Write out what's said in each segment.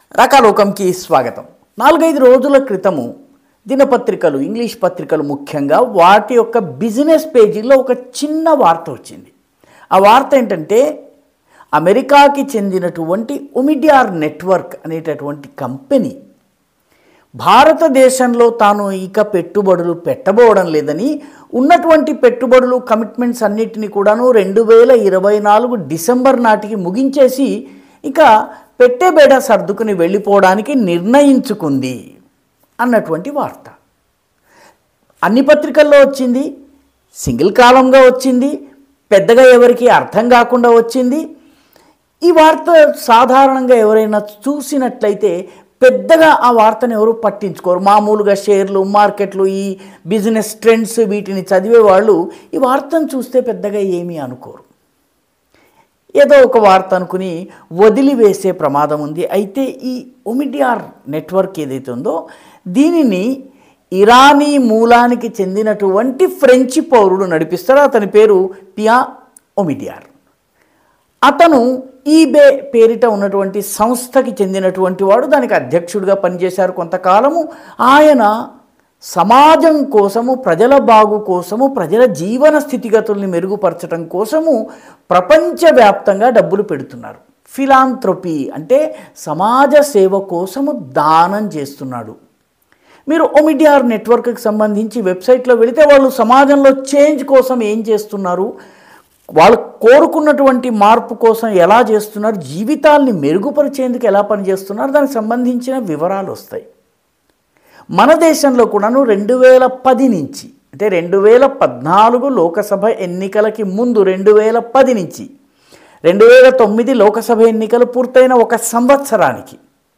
రకాలోకంకి స్వాగతం. 4-5 రోజుల క్రితము దినపత్రికలు, ఇంగ్లీష్ పత్రికలు ముఖ్యంగా వాటి యొక్క బిజినెస్ పేజీలో ఒక చిన్న వార్త వచ్చింది. ఆ వార్త ఏంటంటే, అమెరికాకి చెందినటువంటి ఒమిడియార్ నెట్వర్క్ అనేటటువంటి కంపెనీ భారతదేశంలో తాను ఇక పెట్టుబడులు పెట్టబోవడం లేదని, ఉన్నటువంటి పెట్టుబడులు కమిట్మెంట్స్ అన్నిటినీ కూడాను 2024 డిసెంబర్ నాటికి ముగించేసి ఇక పెట్టే బేడ సర్దుకుని వెళ్ళిపోవడానికి నిర్ణయించుకుంది అన్నటువంటి వార్త అన్ని పత్రికల్లో వచ్చింది. సింగిల్ కాలంగా వచ్చింది, పెద్దగా ఎవరికి అర్థం కాకుండా వచ్చింది. ఈ వార్త సాధారణంగా ఎవరైనా చూసినట్లయితే పెద్దగా ఆ వార్తను ఎవరు పట్టించుకోరు. మామూలుగా షేర్లు, మార్కెట్లు, ఈ బిజినెస్ ట్రెండ్స్ వీటిని చదివే వాళ్ళు ఈ వార్తను చూస్తే పెద్దగా ఏమీ అనుకోరు. ఏదో ఒక వార్త అనుకుని వదిలివేసే ప్రమాదం ఉంది. అయితే ఈ ఒమిడియార్ నెట్వర్క్ ఏదైతే ఉందో దీనిని ఇరానీ మూలానికి చెందినటువంటి ఫ్రెంచి పౌరుడు నడిపిస్తాడు. అతని పేరు పియా ఒమిడియార్. అతను ఈబే పేరిట ఉన్నటువంటి సంస్థకి చెందినటువంటి వాడు. దానికి అధ్యక్షుడిగా పనిచేశారు కొంతకాలము. ఆయన సమాజం కోసము, ప్రజల బాగు కోసము, ప్రజల జీవన స్థితిగతుల్ని మెరుగుపరచడం కోసము ప్రపంచవ్యాప్తంగా డబ్బులు పెడుతున్నారు. ఫిలాంథ్రపీ అంటే సమాజ సేవ కోసము దానం చేస్తున్నాడు. మీరు ఒమిడియార్ నెట్వర్క్కి సంబంధించి వెబ్సైట్లో వెళితే వాళ్ళు సమాజంలో చేంజ్ కోసం ఏం చేస్తున్నారు, వాళ్ళు కోరుకున్నటువంటి మార్పు కోసం ఎలా చేస్తున్నారు, జీవితాల్ని మెరుగుపరిచేందుకు ఎలా పనిచేస్తున్నారు, దానికి సంబంధించిన వివరాలు వస్తాయి. మన దేశంలో కూడాను 2010 నుంచి, అంటే 2014 లోకసభ ఎన్నికలకి ముందు 2010 నుంచి 2009 లోకసభ ఎన్నికలు పూర్తయిన ఒక సంవత్సరానికి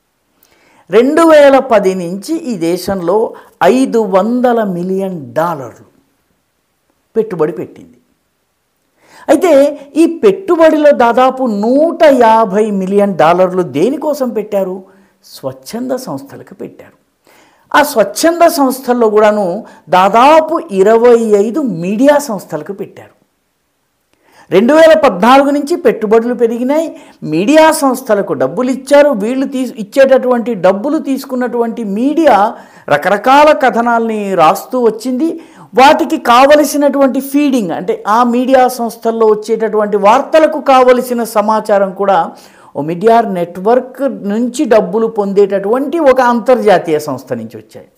2010 నుంచి ఈ దేశంలో $500 మిలియన్ పెట్టుబడి పెట్టింది. అయితే ఈ పెట్టుబడిలో దాదాపు $150 మిలియన్ దేనికోసం పెట్టారు? స్వచ్ఛంద సంస్థలకు పెట్టారు. ఆ స్వచ్ఛంద సంస్థల్లో కూడాను దాదాపు 25 మీడియా సంస్థలకు పెట్టారు. 2014 నుంచి పెట్టుబడులు పెరిగినాయి. మీడియా సంస్థలకు డబ్బులు ఇచ్చారు. వీళ్ళు ఇచ్చేటటువంటి డబ్బులు తీసుకున్నటువంటి మీడియా రకరకాల కథనాల్ని రాస్తూ వచ్చింది. వాటికి కావలసినటువంటి ఫీడింగ్, అంటే ఆ మీడియా సంస్థల్లో వచ్చేటటువంటి వార్తలకు కావలసిన సమాచారం కూడా ఒమిడియార్ నెట్వర్క్ నుంచి డబ్బులు పొందేటటువంటి ఒక అంతర్జాతీయ సంస్థ నుంచి వచ్చాయి.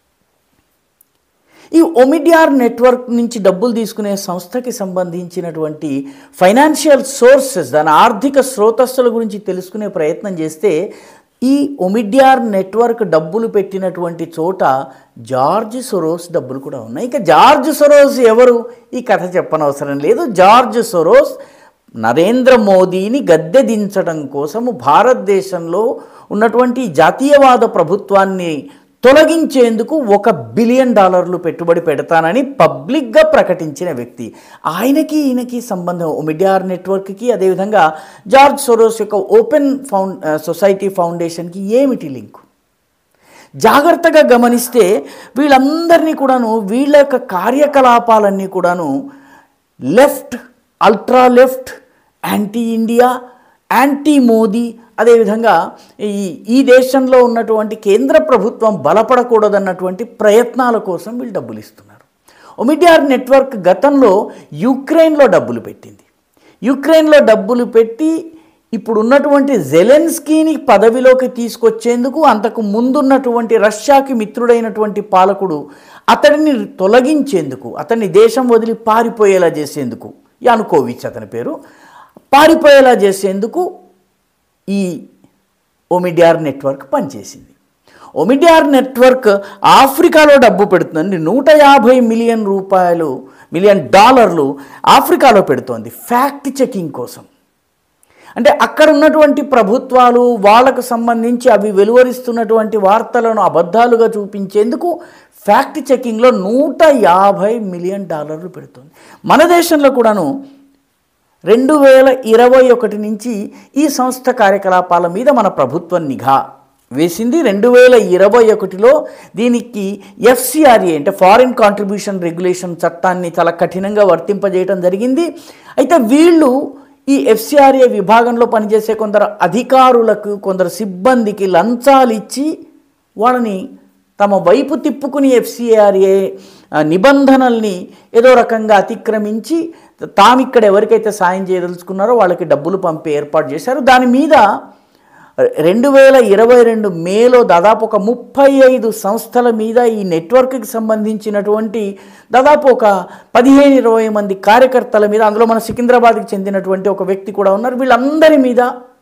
ఈ ఒమిడియార్ నెట్వర్క్ నుంచి డబ్బులు తీసుకునే సంస్థకి సంబంధించినటువంటి ఫైనాన్షియల్ సోర్సెస్, దాని ఆర్థిక స్రోతస్సుల గురించి తెలుసుకునే ప్రయత్నం చేస్తే ఈ ఒమిడియార్ నెట్వర్క్ డబ్బులు పెట్టినటువంటి చోట జార్జ్ సొరోస్ డబ్బులు కూడా ఉన్నాయి. ఇక జార్జ్ సొరోస్ ఎవరు? ఈ కథ చెప్పనవసరం లేదు. జార్జ్ సొరోస్ నరేంద్ర మోదీని గద్దె దించడం కోసము భారతదేశంలో ఉన్నటువంటి జాతీయవాద ప్రభుత్వాన్ని తొలగించేందుకు $1 బిలియన్ పెట్టుబడి పెడతానని పబ్లిక్గా ప్రకటించిన వ్యక్తి. ఆయనకి ఈయనకి సంబంధం, ఒమిడియార్ నెట్వర్క్కి అదేవిధంగా జార్జ్ సొరోస్ యొక్క ఓపెన్ సొసైటీ ఫౌండేషన్కి ఏమిటి లింకు? జాగ్రత్తగా గమనిస్తే వీళ్ళందరినీ కూడాను, వీళ్ళ యొక్క కార్యకలాపాలన్నీ కూడాను left, ultra left, anti India, anti Modi, అదేవిధంగా ఈ దేశంలో ఉన్నటువంటి కేంద్ర ప్రభుత్వం బలపడకూడదన్నటువంటి ప్రయత్నాల కోసం వీళ్ళు డబ్బులు ఇస్తున్నారు. ఒమిడియార్ నెట్వర్క్ గతంలో యుక్రెయిన్లో డబ్బులు పెట్టింది. యుక్రెయిన్లో డబ్బులు పెట్టి ఇప్పుడు ఉన్నటువంటి జెలెన్స్కీని పదవిలోకి తీసుకొచ్చేందుకు, అంతకు ముందున్నటువంటి రష్యాకి మిత్రుడైనటువంటి పాలకుడు అతడిని తొలగించేందుకు, అతన్ని దేశం వదిలి పారిపోయేలా చేసేందుకు, యానుకోవిచ్ అతని పేరు, పారిపోయేలా చేసేందుకు ఈ ఒమిడియార్ నెట్వర్క్ పనిచేసింది. ఒమిడియార్ నెట్వర్క్ ఆఫ్రికాలో డబ్బు పెడుతుందండి. $150 మిలియన్ ఆఫ్రికాలో పెడుతోంది ఫ్యాక్ట్ చెకింగ్ కోసం. అంటే అక్కడ ఉన్నటువంటి ప్రభుత్వాలు వాళ్ళకు సంబంధించి అవి వెలువరిస్తున్నటువంటి వార్తలను అబద్ధాలుగా చూపించేందుకు ఫ్యాక్ట్ చెకింగ్లో $150 మిలియన్ పెడుతుంది. మన దేశంలో కూడాను 2021 నుంచి ఈ సంస్థ కార్యకలాపాల మీద మన ప్రభుత్వం నిఘా వేసింది. 2021లో దీనికి FCRA అంటే ఫారిన్ కాంట్రిబ్యూషన్ రెగ్యులేషన్ చట్టాన్ని చాలా కఠినంగా వర్తింపజేయడం జరిగింది. అయితే వీళ్ళు ఈ ఎఫ్సిఆర్ఏ విభాగంలో పనిచేసే కొందరు అధికారులకు, కొందరు సిబ్బందికి లంచాలు ఇచ్చి వాళ్ళని తమ వైపు తిప్పుకుని ఎఫ్సిఆర్ఏ నిబంధనల్ని ఏదో రకంగా అతిక్రమించి తాము ఇక్కడ ఎవరికైతే సాయం చేయదలుచుకున్నారో వాళ్ళకి డబ్బులు పంపే ఏర్పాటు చేశారు. దాని మీద 2022 మేలో దాదాపు ఒక 35 సంస్థల మీద ఈ నెట్వర్క్కి సంబంధించినటువంటి దాదాపు ఒక 15-20 మంది కార్యకర్తల మీద, అందులో మన సికింద్రాబాద్కి చెందినటువంటి ఒక వ్యక్తి కూడా ఉన్నారు, వీళ్ళందరి మీద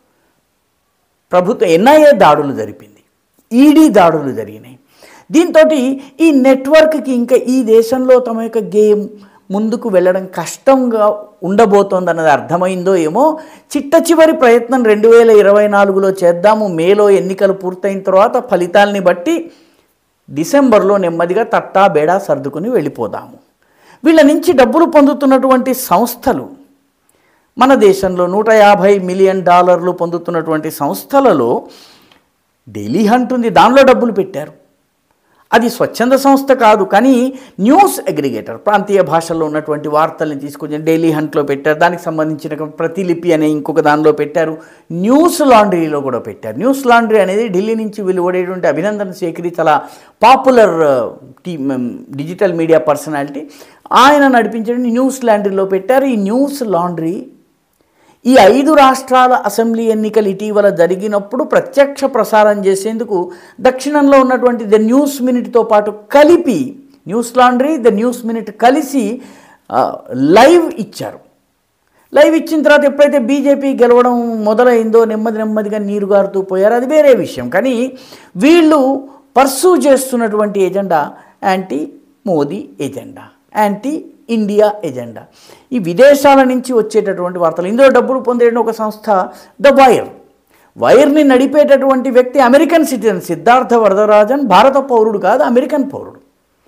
ప్రభుత్వ ఎన్ఐఏ దాడులు జరిపింది, ఈడీ దాడులు జరిగినాయి. దీంతో ఈ నెట్వర్క్కి ఇంకా ఈ దేశంలో తమ యొక్క గేమ్ ముందుకు వెళ్ళడం కష్టంగా ఉండబోతోందన్నది అర్థమైందో ఏమో. చిట్ట చివరి ప్రయత్నం 2024లో చేద్దాము, మేలో ఎన్నికలు పూర్తయిన తర్వాత ఫలితాలని బట్టి డిసెంబర్లో నెమ్మదిగా తట్టా బేడా సర్దుకుని వెళ్ళిపోదాము. వీళ్ళ నుంచి డబ్బులు పొందుతున్నటువంటి సంస్థలు మన దేశంలో $150 మిలియన్ పొందుతున్నటువంటి సంస్థలలో డైలీ హంట్ ఉంది, దానిలో డబ్బులు పెట్టారు. అది స్వచ్ఛంద సంస్థ కాదు, కానీ న్యూస్ అగ్రిగేటర్, ప్రాంతీయ భాషల్లో ఉన్నటువంటి వార్తల్ని తీసుకొచ్చి డైలీ హంట్లో పెట్టారు. దానికి సంబంధించిన ప్రతిలిపి అనే ఇంకొక దానిలో పెట్టారు. న్యూస్ లాండ్రీలో కూడా పెట్టారు. న్యూస్ లాండ్రీ అనేది ఢిల్లీ నుంచి వెలువడేటువంటి అభినందన్ సేకరి, చాలా పాపులర్ డిజిటల్ మీడియా పర్సనాలిటీ, ఆయన నడిపించే న్యూస్ లాండ్రీలో పెట్టారు. ఈ న్యూస్ లాండ్రీ ఈ 5 రాష్ట్రాల అసెంబ్లీ ఎన్నికలు ఇటీవల జరిగినప్పుడు ప్రత్యక్ష ప్రసారం చేసేందుకు దక్షిణంలో ఉన్నటువంటి ద న్యూస్ మినిట్తో పాటు కలిపి News Laundry, The News Minute కలిసి లైవ్ ఇచ్చారు. లైవ్ ఇచ్చిన తర్వాత ఎప్పుడైతే బీజేపీ గెలవడం మొదలైందో నెమ్మదిగా నీరుగారుతూ పోయారు, అది వేరే విషయం. కానీ వీళ్ళు పర్సూ చేస్తున్నటువంటి agenda anti Modi agenda, anti India agenda. ఈ విదేశాల నుంచి వచ్చేటటువంటి వార్తలు, ఇందులో డబ్బులు పొందే ఒక సంస్థ ద వైర్ని నడిపేటటువంటి వ్యక్తి అమెరికన్ సిటిజన్ సిద్ధార్థ వరదరాజన్, భారత పౌరుడు కాదు, అమెరికన్ పౌరుడు.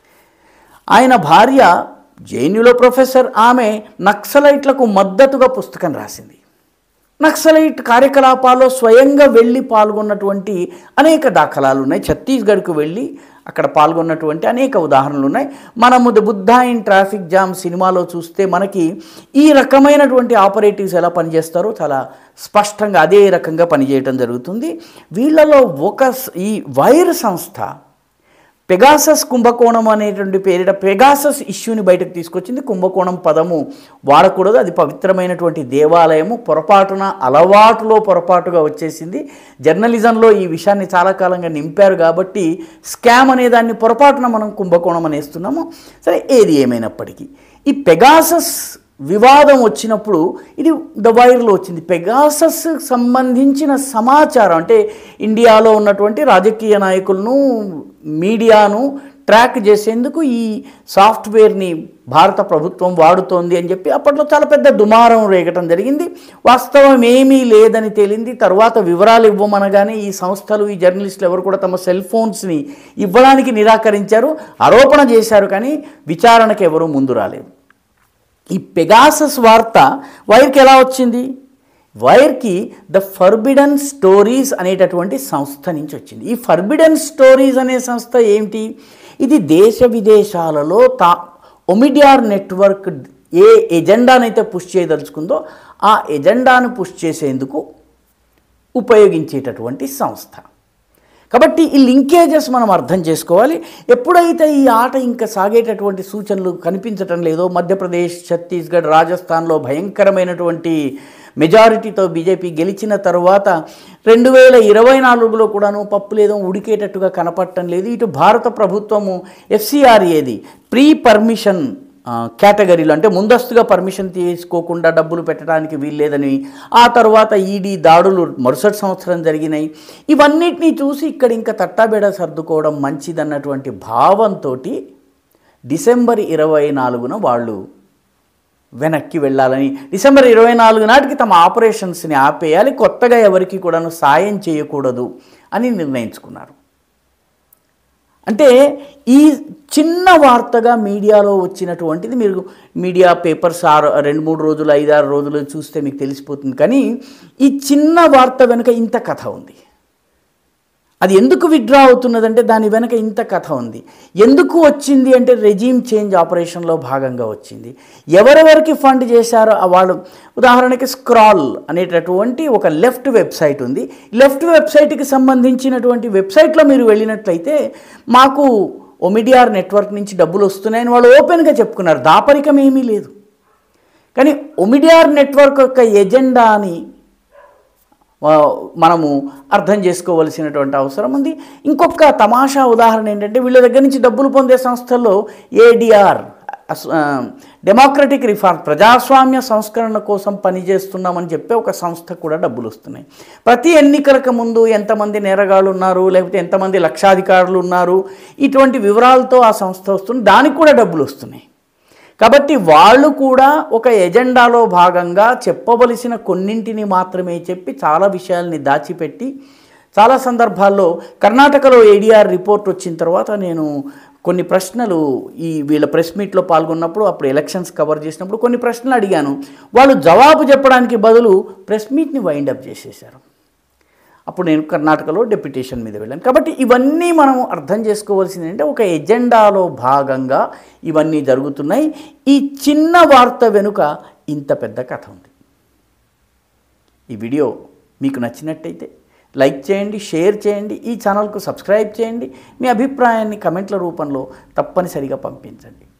ఆయన భార్య జేఎన్యూలో ప్రొఫెసర్, ఆమె నక్సలైట్లకు మద్దతుగా పుస్తకం రాసింది. నక్సలైట్ కార్యకలాపాల్లో స్వయంగా వెళ్ళి పాల్గొన్నటువంటి అనేక దాఖలాలు ఉన్నాయి. ఛత్తీస్గఢ్కు వెళ్ళి అక్కడ పాల్గొన్నటువంటి అనేక ఉదాహరణలు ఉన్నాయి. మనము the Buddha in traffic jam సినిమాలో చూస్తే మనకి ఈ రకమైనటువంటి ఆపరేటివ్స్ ఎలా పనిచేస్తారో చాలా స్పష్టంగా అదే రకంగా పనిచేయటం జరుగుతుంది. వీళ్ళలో ఈ వైర్ సంస్థ పెగాసస్ కుంభకోణం అనేటువంటి పేరిట పెగాసస్ ఇష్యూని బయటకు తీసుకొచ్చింది. కుంభకోణం పదము వాడకూడదు, అది పవిత్రమైనటువంటి దేవాలయము, అలవాటులో పొరపాటుగా వచ్చేసింది. జర్నలిజంలో ఈ విషయాన్ని చాలా కాలంగా నింపారు కాబట్టి స్కామ్ అనే దాన్ని పొరపాటున మనం కుంభకోణం అనేస్తున్నాము. సరే, ఏది ఏమైనప్పటికీ ఈ పెగాసస్ వివాదం వచ్చినప్పుడు ఇది ద వైర్లో వచ్చింది. పెగాసస్ సంబంధించిన సమాచారం అంటే ఇండియాలో ఉన్నటువంటి రాజకీయ నాయకులను, మీడియాను ట్రాక్ చేసేందుకు ఈ సాఫ్ట్వేర్ని భారత ప్రభుత్వం వాడుతోంది అని చెప్పి అప్పట్లో చాలా పెద్ద దుమారం రేగటం జరిగింది. వాస్తవం ఏమీ లేదని తేలింది. తర్వాత వివరాలు ఇవ్వమనగానే ఈ సంస్థలు, ఈ జర్నలిస్టులు ఎవరు కూడా తమ సెల్ ఫోన్స్ని ఇవ్వడానికి నిరాకరించారు, ఆరోపణ చేశారు, కానీ విచారణకు ఎవరూ ముందు రాలేదు. ఈ పెగాసస్ వార్త వైర్కి ఎలా వచ్చింది? వైర్కి ద ఫర్బిడన్ స్టోరీస్ అనేటటువంటి సంస్థ నుంచి వచ్చింది. ఈ ఫర్బిడన్ స్టోరీస్ అనే సంస్థ ఏమిటి? ఇది దేశ విదేశాలలో ఒమిడియార్ నెట్వర్క్ ఏ ఎజెండానైతే పుష్ చేయదలుచుకుందో ఆ ఎజెండాను పుష్ చేసేందుకు ఉపయోగించేటటువంటి సంస్థ. కాబట్టి ఈ లింకేజెస్ మనం అర్థం చేసుకోవాలి. ఎప్పుడైతే ఈ ఆట ఇంకా సాగేటటువంటి సూచనలు కనిపించటం లేదో, మధ్యప్రదేశ్, ఛత్తీస్గఢ్, రాజస్థాన్లో భయంకరమైనటువంటి మెజారిటీతో బీజేపీ గెలిచిన తర్వాత 2024లో కూడాను పప్పు లేదో ఉడికేటట్టుగా కనపడటం లేదు. ఇటు భారత ప్రభుత్వము ఎఫ్సిఆర్ఏది ప్రీ పర్మిషన్ కేటగిరీలో, అంటే ముందస్తుగా పర్మిషన్ తీసుకోకుండా డబ్బులు పెట్టడానికి వీల్లేదని, ఆ తర్వాత ఈడీ దాడులు మరుసటి సంవత్సరం జరిగినాయి. ఇవన్నిటినీ చూసి ఇక్కడ ఇంకా తట్టాబేడ సర్దుకోవడం మంచిదన్నటువంటి భావంతో డిసెంబర్ 24న వాళ్ళు వెనక్కి వెళ్ళాలని, డిసెంబర్ 24 నాటికి తమ ఆపరేషన్స్ని ఆపేయాలి, కొత్తగా ఎవరికి కూడాను సాయం చేయకూడదు అని నిర్ణయించుకున్నారు. అంటే ఈ చిన్న వార్తగా మీడియాలో వచ్చినటువంటిది, మీరు మీడియా పేపర్స్ 2-3 రోజులు, 5-6 రోజులు చూస్తే మీకు తెలిసిపోతుంది. కానీ ఈ చిన్న వార్త వెనుక ఇంత కథ ఉంది. అది ఎందుకు విత్డ్రా అవుతున్నదంటే దాని వెనక ఇంత కథ ఉంది. ఎందుకు వచ్చింది అంటే రెజీమ్ చేంజ్ ఆపరేషన్లో భాగంగా వచ్చింది. ఎవరెవరికి ఫండ్ చేశారో వాళ్ళు, ఉదాహరణకి స్క్రాల్ అనేటటువంటి ఒక లెఫ్ట్ వెబ్సైట్ ఉంది. లెఫ్ట్ వెబ్సైట్కి సంబంధించినటువంటి వెబ్సైట్లో మీరు వెళ్ళినట్లయితే మాకు ఒమిడిఆర్ నెట్వర్క్ నుంచి డబ్బులు వస్తున్నాయని వాళ్ళు ఓపెన్గా చెప్పుకున్నారు, దాపరికం ఏమీ లేదు. కానీ ఒమిడిఆర్ నెట్వర్క్ యొక్క ఎజెండాని మనము అర్థం చేసుకోవలసినటువంటి అవసరం ఉంది. ఇంకొక తమాషా ఉదాహరణ ఏంటంటే వీళ్ళ దగ్గర నుంచి డబ్బులు పొందే సంస్థల్లో ఏడిఆర్, డెమోక్రటిక్ రిఫార్మ్, ప్రజాస్వామ్య సంస్కరణ కోసం పనిచేస్తున్నామని చెప్పే ఒక సంస్థ కూడా డబ్బులు వస్తున్నాయి. ప్రతి ఎన్నికలకు ముందు ఎంతమంది నేరగాళ్ళు ఉన్నారు, లేకపోతే ఎంతమంది లక్షాధికారులు ఉన్నారు, ఇటువంటి వివరాలతో ఆ సంస్థ వస్తుంది, దానికి కూడా డబ్బులు వస్తున్నాయి. కాబట్టి వాళ్ళు కూడా ఒక ఎజెండాలో భాగంగా చెప్పవలసిన కొన్నింటిని మాత్రమే చెప్పి చాలా విషయాల్ని దాచిపెట్టి, చాలా సందర్భాల్లో కర్ణాటకలో ఏడిఆర్ రిపోర్ట్ వచ్చిన తర్వాత నేను కొన్ని ప్రశ్నలు వీళ్ళ ప్రెస్ మీట్లో పాల్గొన్నప్పుడు, అప్పుడు ఎలక్షన్స్ కవర్ చేసినప్పుడు కొన్ని ప్రశ్నలు అడిగాను. వాళ్ళు జవాబు చెప్పడానికి బదులు ప్రెస్ మీట్ని వైండప్ చేసేశారు. అప్పుడు నేను కర్ణాటకలో డెప్యుటేషన్ మీద వెళ్ళాను. కాబట్టి ఇవన్నీ మనం అర్థం చేసుకోవాల్సింది అంటే ఒక ఎజెండాలో భాగంగా ఇవన్నీ జరుగుతున్నాయి. ఈ చిన్న వార్త వెనుక ఇంత పెద్ద కథ ఉంది. ఈ వీడియో మీకు నచ్చినట్టయితే లైక్ చేయండి, షేర్ చేయండి, ఈ ఛానల్కు సబ్స్క్రైబ్ చేయండి, మీ అభిప్రాయాన్ని కమెంట్ల రూపంలో తప్పనిసరిగా పంపించండి.